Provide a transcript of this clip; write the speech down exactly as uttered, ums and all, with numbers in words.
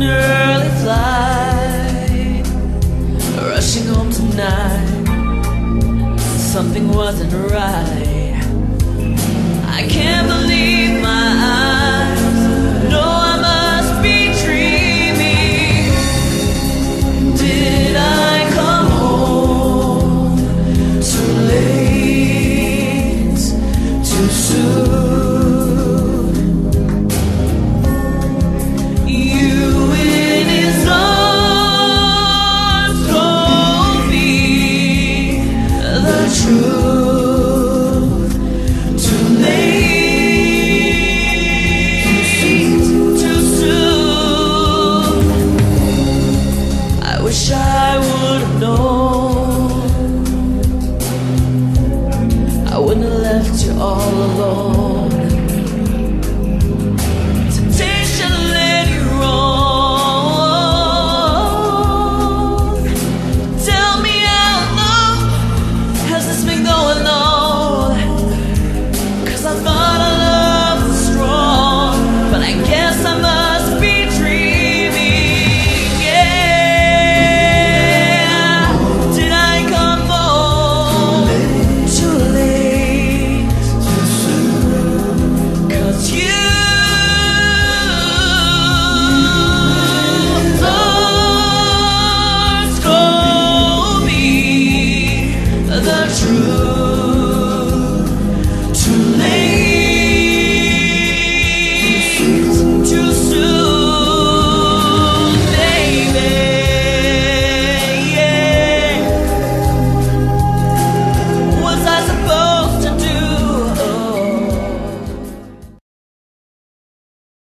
early flight, rushing home tonight. Something wasn't right. I can't believe my eyes. No, I must be dreaming. Did I come home too late, too soon? You in his arms told me the truth. Wish I would have known. I wouldn't have left you all alone.